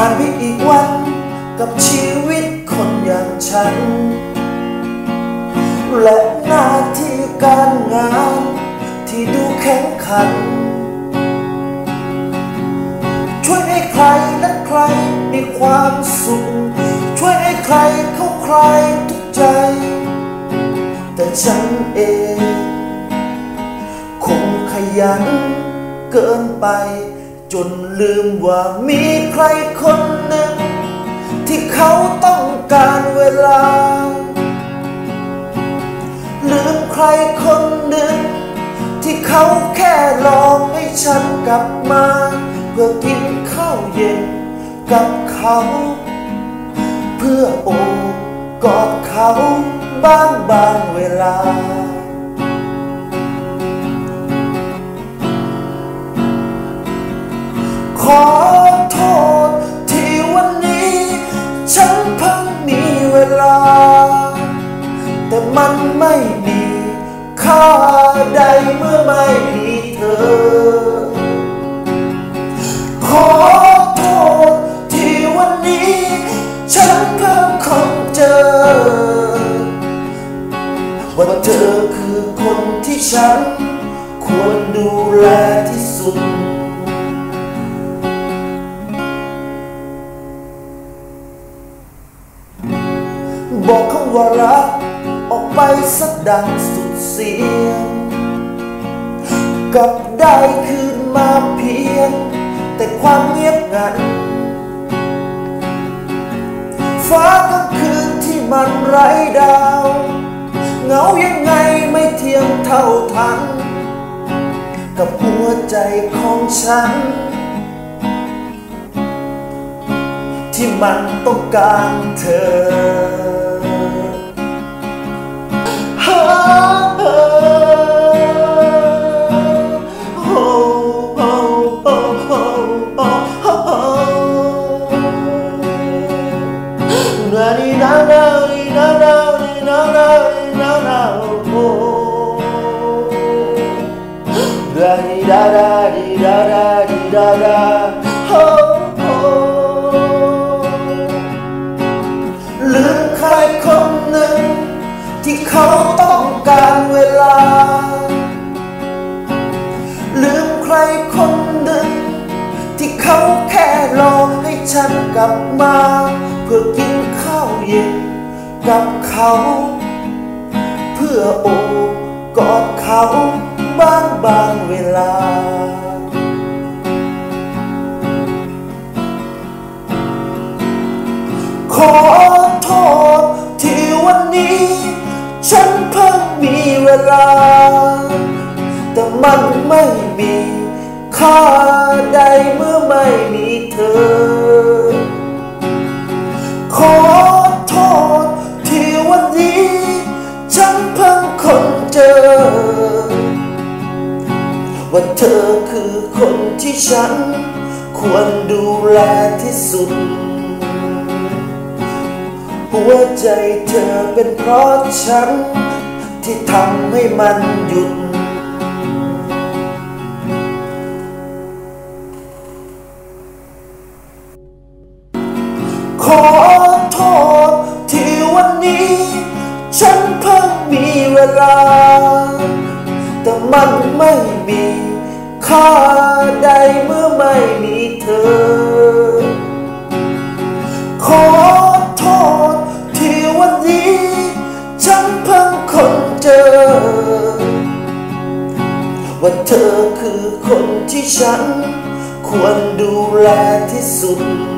านไปอีกวันกับชีวิตคนอย่างฉันและหน้าที่การงานที่ดูแข็งขันช่วยให้ใครและใครมีความสุขช่วยให้ใครเข้าคลายทุกใจแต่ฉันเองคงขยันเกินไปจนลืมว่ามีใครคนหนึ่งที่เขาต้องการเวลาลืมใครคนหนึ่งที่เขาแค่รอให้ฉันกลับมาเพื่อกินข้าวเย็นกับเขาเพื่อโอบกอดเขาบางเวลาขอโทษที่วันนี้ฉันเพิ่งมีเวลาแต่มันไม่มีค่าใดเมื่อไม่มีเธอขอโทษที่วันนี้ฉันเพิ่งค้นเจอว่าเธอคือคนที่ฉันควรดูแลที่สุดบอกคำว่ารักออกไปสักดังสุดเสียงกับได้คืนมาเพียงแต่ความเงียบงันฟ้ากลางคืนที่มันไร้ดาวเหงายังไงไม่เทียมเท่าทันกับหัวใจของฉันที่มันต้องการเธลืมใครคนหนึ่งที่เขาต้องการเวลาลืมใครคนหนึ่งที่เขาแค่รอให้ฉันกลับมาเพื่อกินข้าวเย็นกับเขาเพื่อโอบกอดเขาบางเวลาขอโทษที่วันนี้ฉันเพิ่งมีเวลาแต่มันไม่มีค่าใดเมื่อไม่มีเธอขอโทษที่วันนี้ฉันเพิ่งค้นเจอว่าเธอคือคนที่ฉันควรดูแลที่สุดหัวใจเธอเป็นเพราะฉันที่ทำให้มันหยุดขอโทษที่วันนี้ฉันเพิ่งมีเวลาแต่มันไม่มีค่าใดเมื่อไม่มีเธอขอโทษที่วันนี้ฉันเพิ่งค้นเจอว่าเธอคือคนที่ฉันควรดูแลที่สุด